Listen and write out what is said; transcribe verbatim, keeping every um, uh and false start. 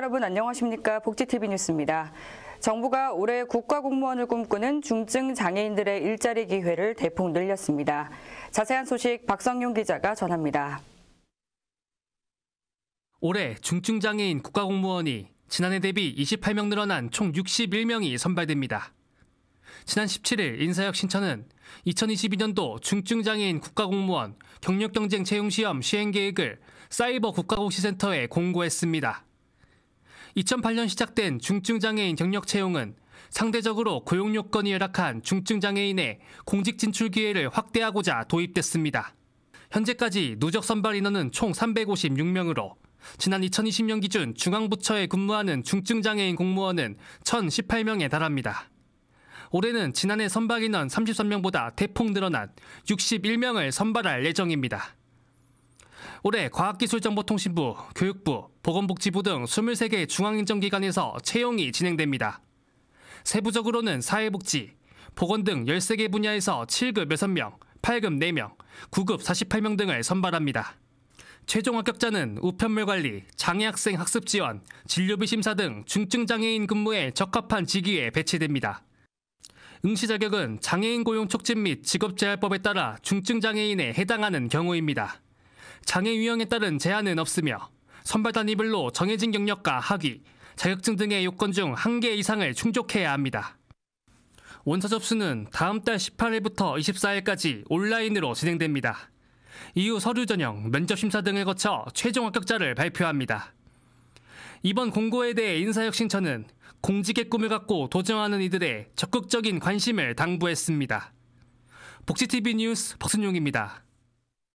여러분 안녕하십니까? 복지티비 뉴스입니다. 정부가 올해 국가공무원을 꿈꾸는 중증 장애인들의 일자리 기회를 대폭 늘렸습니다. 자세한 소식 박성용 기자가 전합니다. 올해 중증 장애인 국가공무원이 지난해 대비 이십팔 명 늘어난 총 육십일 명이 선발됩니다. 지난 십칠 일 인사혁신처는 이천이십이 년도 중증 장애인 국가공무원 경력경쟁 채용시험 시행계획을 사이버 국가고시센터에 공고했습니다. 이천팔 년 시작된 중증장애인 경력 채용은 상대적으로 고용 요건이 열악한 중증장애인의 공직 진출 기회를 확대하고자 도입됐습니다. 현재까지 누적 선발 인원은 총 삼백오십육 명으로 지난 이천이십 년 기준 중앙부처에 근무하는 중증장애인 공무원은 천십팔 명에 달합니다. 올해는 지난해 선발 인원 삼십삼 명보다 대폭 늘어난 육십일 명을 선발할 예정입니다. 올해 과학기술정보통신부, 교육부, 보건복지부 등 이십삼 개 중앙행정기관에서 채용이 진행됩니다. 세부적으로는 사회복지, 보건 등 열세 개 분야에서 칠 급 여섯 명, 팔 급 네 명, 구 급 사십팔 명 등을 선발합니다. 최종 합격자는 우편물관리, 장애학생 학습지원, 진료비 심사 등 중증장애인 근무에 적합한 직위에 배치됩니다. 응시 자격은 장애인 고용 촉진 및 직업재활법에 따라 중증장애인에 해당하는 경우입니다. 장애 유형에 따른 제한은 없으며 선발 단위별로 정해진 경력과 학위, 자격증 등의 요건 중 한 개 이상을 충족해야 합니다. 원서 접수는 다음 달 십팔 일부터 이십사 일까지 온라인으로 진행됩니다. 이후 서류 전형, 면접 심사 등을 거쳐 최종 합격자를 발표합니다. 이번 공고에 대해 인사혁신처는 공직의 꿈을 갖고 도전하는 이들의 적극적인 관심을 당부했습니다. 복지티비 뉴스 박순용입니다.